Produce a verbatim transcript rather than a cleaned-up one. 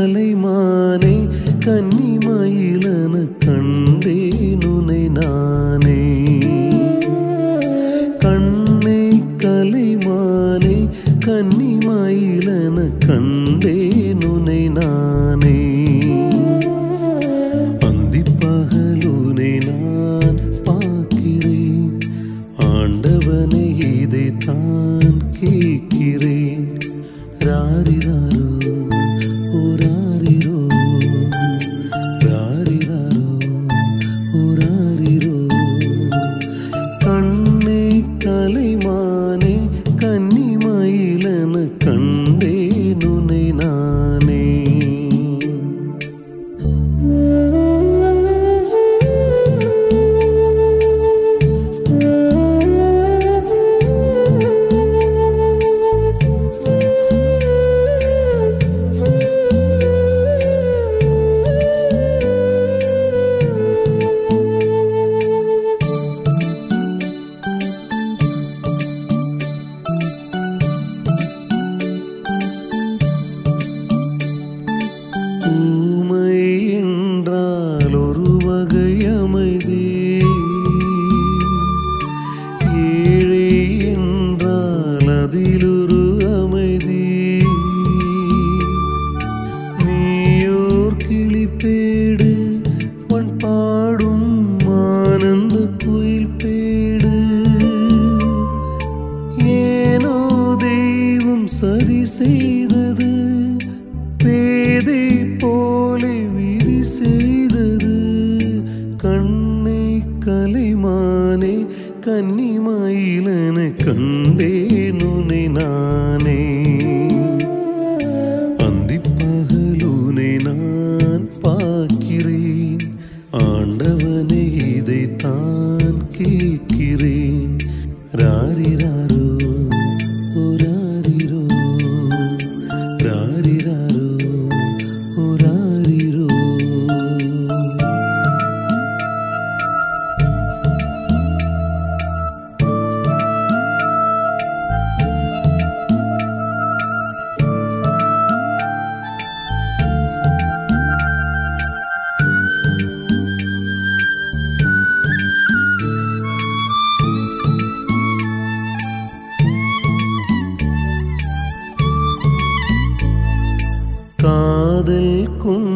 கலைமானே கன்னிமயிலன கண்டேன் உனை நானே. கண்ணை கலைமானே கன்னிமயிலன கண்டேன் உனை நானே. அந்திப்பகலுனை நான் பார்க்கிறேன், ஆண்டவனை இதைத்தான் கேட்கிறேன். ராரிராரோ ஓராரிரோ, ராரிராரோ ஓராரிரோ. கண்ணை கலைமானே கன்னிமயிலன கண்டேன் உனை நானே. ஊமை என்றால் ஒரு வகை அமைதி, ஏழை என்றால் அதில் ஒரு அமைதி. நீயோர் கிளிப்பேடு பண் பாடும் ஆனந்த குயில் பேடு. ஏனோ தெய்வம் சதி செய்தது, பேதை போலே விதி செய்தது. கண்ணை கலைமானே கன்னிமயிலன கண்டேன் உனை நானே. அந்திப்பகலுனை நான் பார்க்கிறேன், ஆண்டவனை இதைத்தான் கேட்கிறேன். ராரிராரோ ஓராரிரோ, ராரிராரோ ஓராரிரோ. காதல் கொண்ட